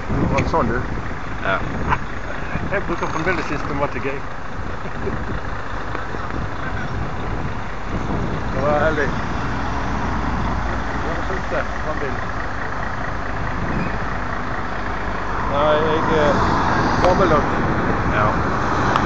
Du var sånn, du. Ja. Jeg bruker fremdeles systematikk, jeg. Det var heldig. Det var fullt der, den bilen. Nei, jeg gammel nok. Ja.